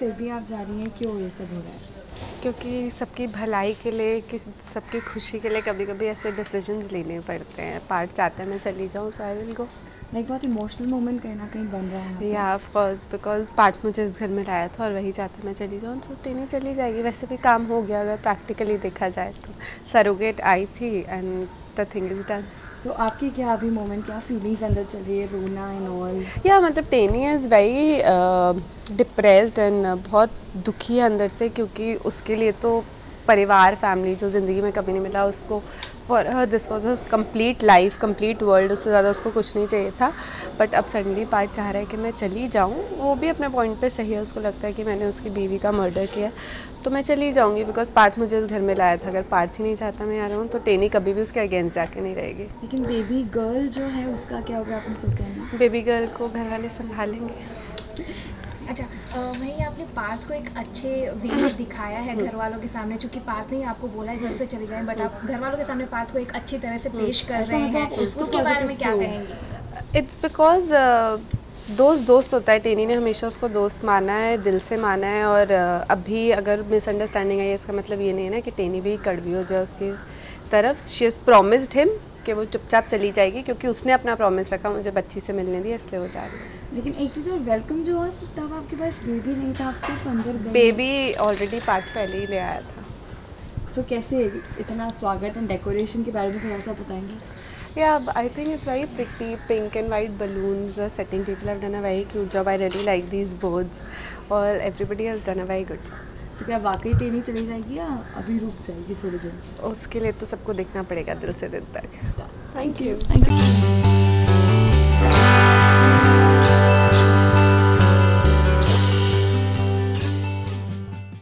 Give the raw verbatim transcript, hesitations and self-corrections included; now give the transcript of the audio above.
फिर भी आप जा रही हैं, क्यों ये सब हो रहा है? क्योंकि सबकी भलाई के लिए, किस सबकी खुशी के लिए कभी कभी ऐसे डिसीजंस लेने पड़ते हैं। पार्थ चाहता है मैं चली जाऊँ, so I will go. Like बहुत इमोशनल मोमेंट कहीं ना कहीं बन रहा है। या ऑफ कोर्स, बिकॉज पार्थ मुझे इस घर में लाया था और वही चाहता है मैं चली जाऊँ, तो टेनी चली जाएगी। वैसे भी काम हो गया अगर प्रैक्टिकली देखा जाए तो। सरोगेट आई थी and the thing is done. So so, आपकी क्या अभी मोमेंट, क्या फीलिंग्स अंदर चल रही है, रोना एंड ऑल? या मतलब टेनी इज़ वेरी डिप्रेस्ड एंड बहुत दुखी है अंदर से, क्योंकि उसके लिए तो परिवार, फैमिली जो ज़िंदगी में कभी नहीं मिला उसको, for her this was a complete life, complete world, उससे ज़्यादा उसको कुछ नहीं चाहिए था। बट अब सडनली पार्थ चाह रहा है कि मैं चली जाऊँ। वो भी अपने पॉइंट पे सही है, उसको लगता है कि मैंने उसकी बीवी का मर्डर किया, तो मैं चली जाऊँगी बिकॉज पार्थ मुझे इस घर में लाया था। अगर पार्थ ही नहीं चाहता मैं आ रहा हूँ तो टेनी कभी भी उसके अगेंस्ट जाके नहीं रहेगी। लेकिन बेबी गर्ल जो है उसका क्या होगा, आपने सोचा है ना? बेबी गर्ल को घर वाले संभालेंगे। अच्छा, वहीं आपने पार्थ को एक अच्छे वे में दिखाया है घर वालों के सामने, चूँकि पार्थ ने आपको बोला है घर से चले जाएं, बट आप घर वालों के सामने पार्थ को एक अच्छी तरह से पेश कर रहे हैं, उसके बारे में क्या कहेंगे? इट्स बिकॉज दोस्त दोस्त होता है। टेनी ने हमेशा उसको दोस्त माना है, दिल से माना है। और अभी अगर मिसअंडरस्टैंडिंग आई है, इसका मतलब ये नहीं है ना कि टेनी भी कड़वी हो जाए उसकी तरफ। शी हैज़ प्रॉमिस्ड हिम कि वो चुपचाप चली जाएगी, क्योंकि उसने अपना प्रॉमिस रखा मुझे बच्ची से मिलने दिया, इसलिए वो जा रही है। लेकिन एक चीज़ और, वेलकम जो हुआ तब आपके पास बेबी नहीं था, आप सिर्फ अंदर गए। बेबी ऑलरेडी पार्थ पहले ही ले आया था। सो so, कैसे इतना स्वागत एंड डेकोरेशन के बारे में थोड़ा सा बताएंगे? Yeah, I think it's very pretty. Pink and white balloons are setting. People have done a very cute job. I really like these boards. Or everybody has done a very good job. So क्या वाकई टेनी चली जाएगी या अभी रुक जाएगी थोड़े दिन? उसके लिए तो सबको देखना पड़ेगा दिल से दिल तक। Thank you. Thank you.